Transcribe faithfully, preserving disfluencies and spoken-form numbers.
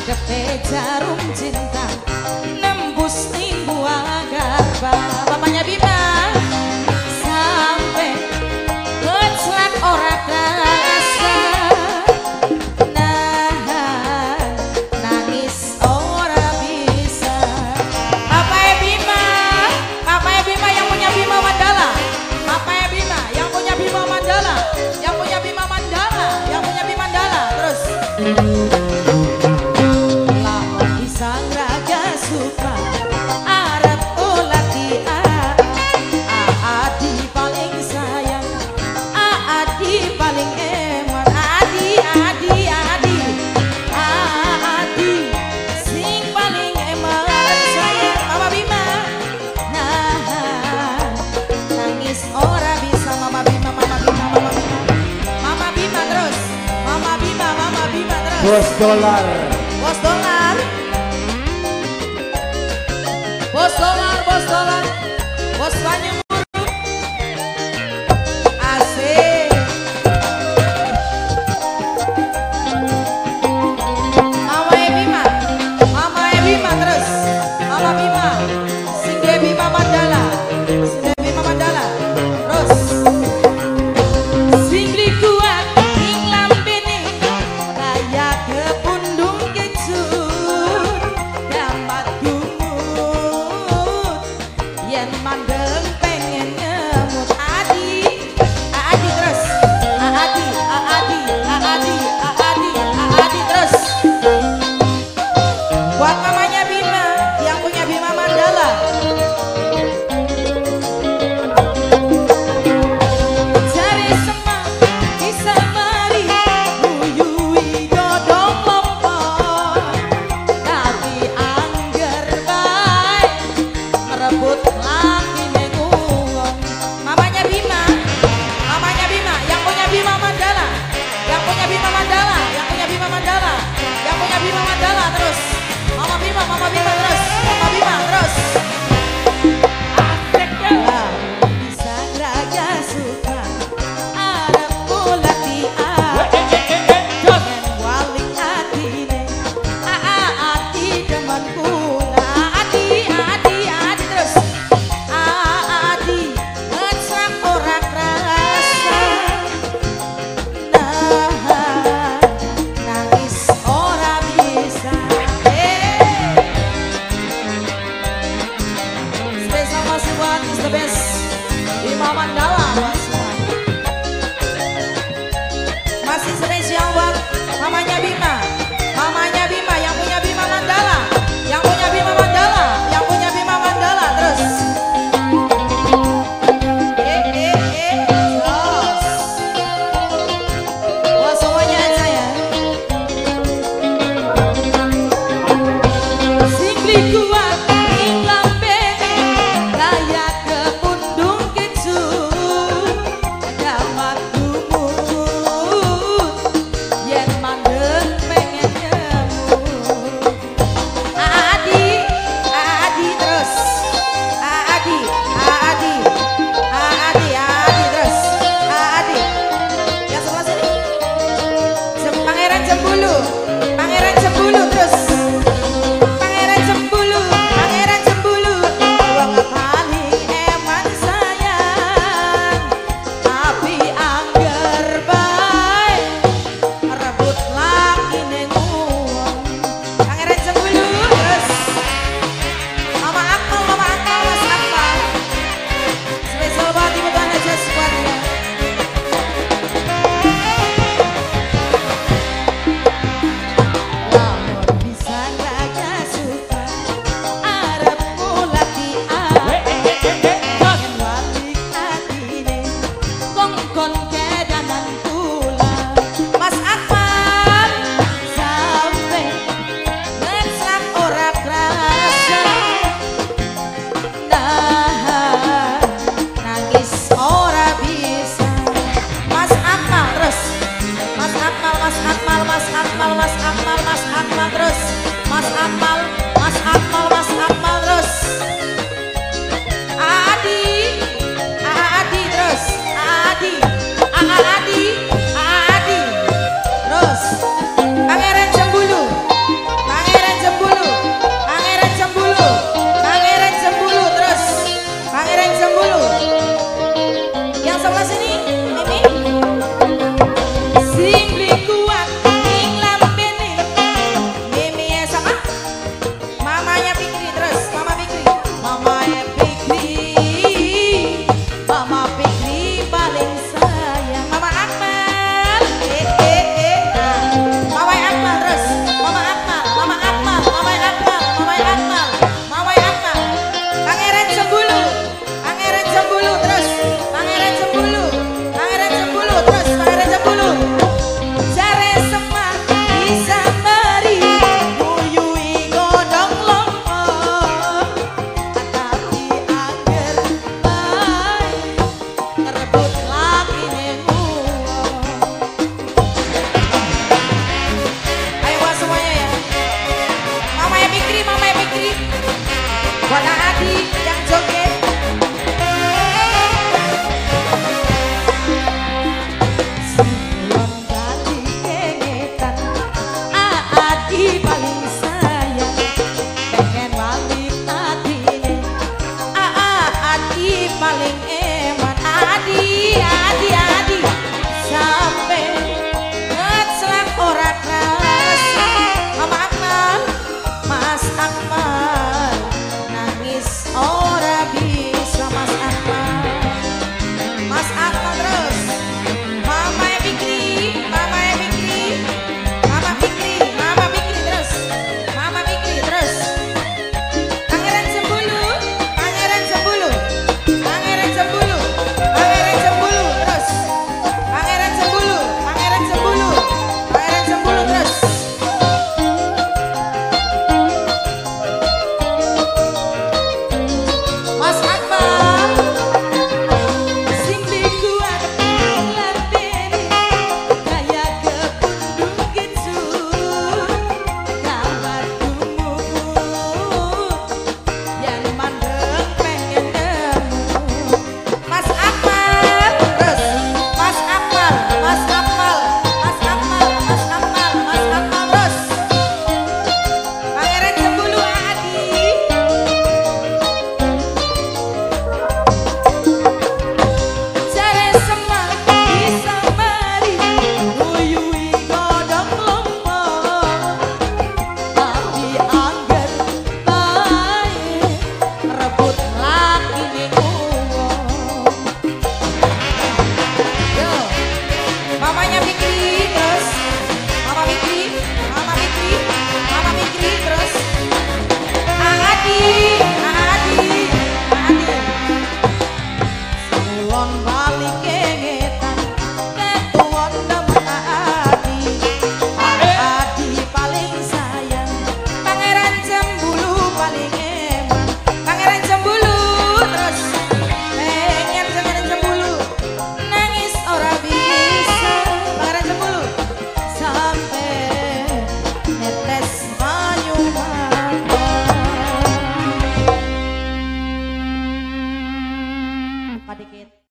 Adepe jarum cinta nembus ning buah garba. Papanya Bima sampai ngeclak ora kerasa. Nah nangis ora bisa. Papanya Bima, Papanya Bima yang punya Bima Mandala. Papanya Bima yang punya Bima Mandala. Yang punya Bima Mandala, yang punya Bima Mandala. Terus sang raga suka arep ulat di Adi paling sayang, Adi paling eman, Adi Adi Adi Adi sing paling eman sayang. Mama Bima nah nangis ora bisa. Mama Bima, Mama Bima, Mama Bima, Mama Bima terus, Mama Bima, Mama Bima terus. Bos dolar, Bos dolar, bos dolar, bos dolar, bos banyak muru. Asik. Mama Bima, Mama Bima terus, Mama Bima, sing dia Bima Mandala, sing dia Bima Mandala, terus. Sing kuat ing lambene kaya kepundung kecut, gambat gumut yen mandeng pengen nyemut. Adi Adi terus, Adi Adi Adi Adi Adi terus. Buat mamanya Bima yang punya Bima Mandala. Cari semang bisa mari uyui dodong Buat Adi